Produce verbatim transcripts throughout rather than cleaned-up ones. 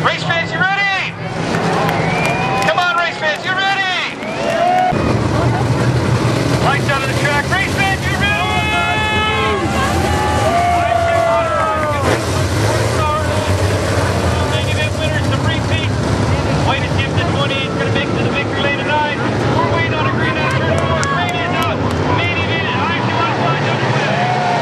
Race fans, you ready? Come on, race fans, you ready? Lights out of the track. Race fans, you ready? Main event winners, some repeats. White is given to twenty. He's going to make it to the victory lane tonight. We're waiting on a green out turn four. Green is out. Main event. I M C A qualified underway.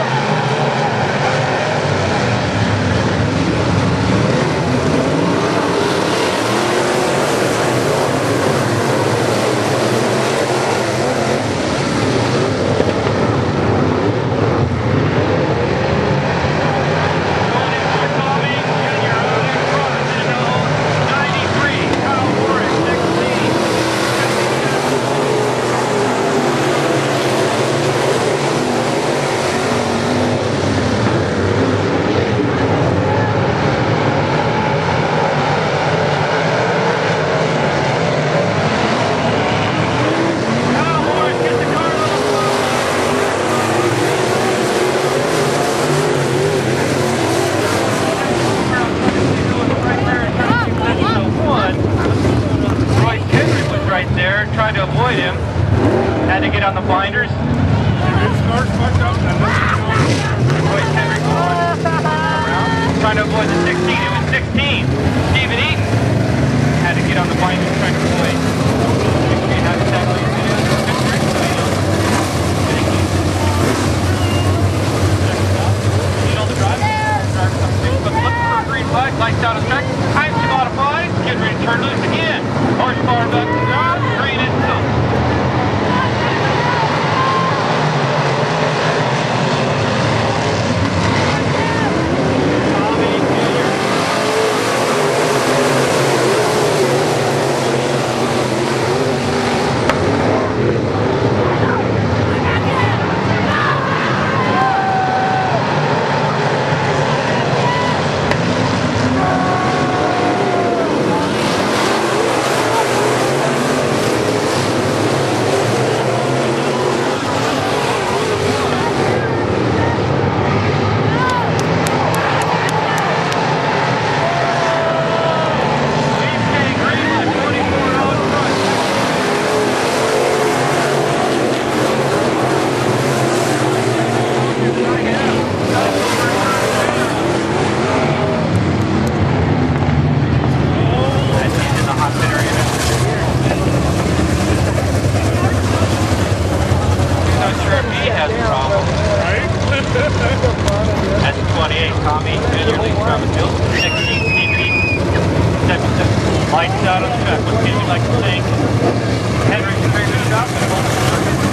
Trying to avoid him. Had to get on the binders. Trying to avoid the sixteen. It was sixteen. Stephen Eaton had to get on the binders trying to avoid. But looking for a green flag. Lights out of the track. I M C A modified. Getting ready to turn loose again. Horsepower back to the ground. Green is still. Lights out on the track. What can you like to say? Henry's a very good job.